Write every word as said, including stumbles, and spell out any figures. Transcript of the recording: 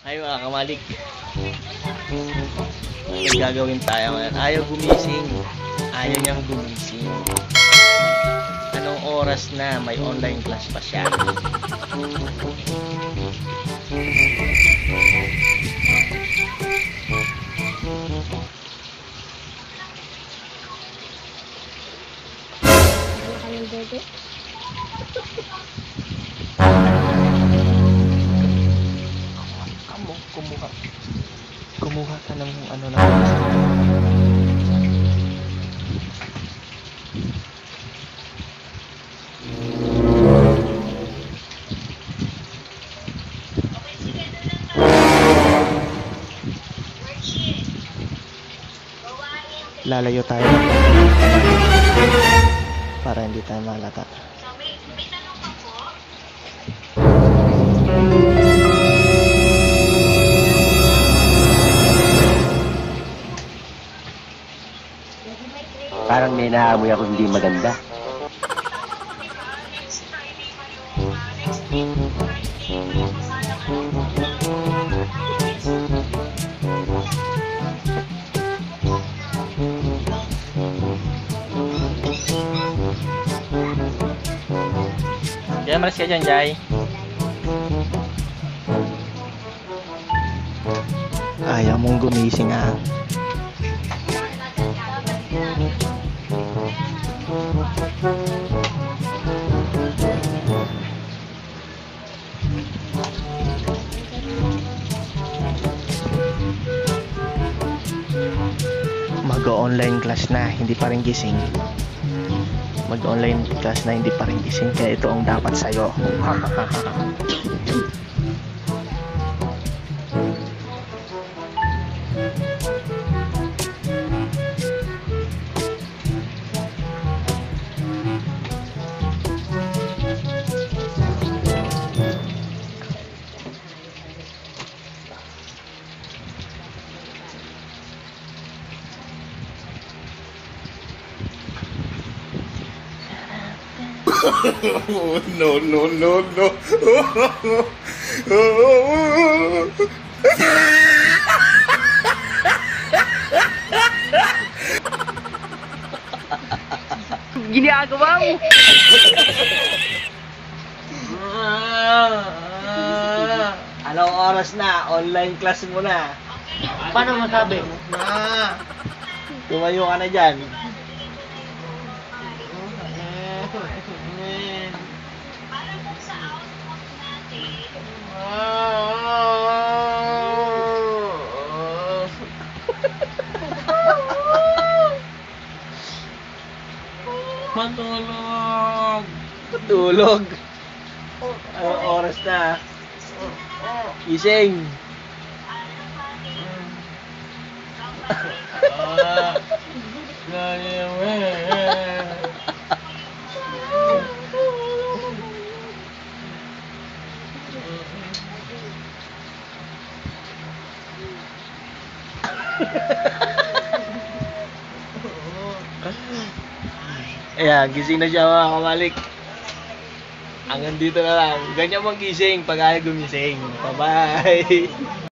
Ay mga kamalik, may gagawin tayo ngayon. Ayaw gumising. Ayaw niyang gumising. Anong oras na? May online class pa siya. Ano kaming bebe? Kamu, kumuha. Kumuha ka ng ano na. Lalayo tayo para hindi tayo malata. Parang may naamoy ako hindi maganda. Jay, malas ka dyan, Jay. Ayaw mong gumising, ah. Mag-online class na, hindi pa rin gising. Mag-online class na, hindi pa rin gising. Kaya ito ang dapat sa'yo. no, no, no, no. Ginagawa mo! Anong oras na? Online class mo na. Paano masabi? Na. Tumayo ka na dyan. Matulog! Tulog. Anong oras na? Gising. Ayan, gising na siya mga kamalik. Hanggang dito na lang. Ganyan magising pag ayaw gumising. Bye-bye.